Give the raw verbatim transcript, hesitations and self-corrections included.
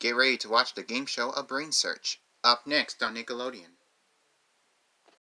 Get ready to watch the game show A Brainsurge, up next on Nickelodeon.